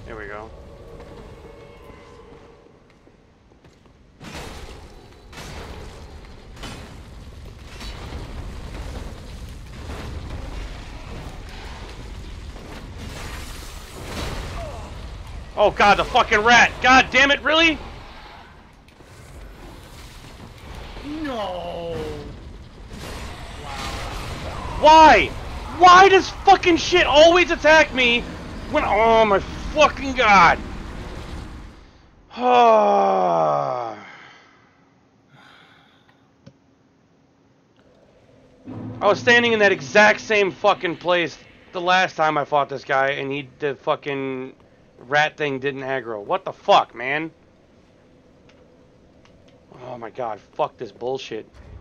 There we go. Oh god, the fucking rat! God damn it, really? No. Why? Why does fucking shit always attack me when... Oh my fucking god! I was standing in that exact same fucking place the last time I fought this guy, and the fucking rat thing didn't aggro. What the fuck, man? Oh my god, fuck this bullshit.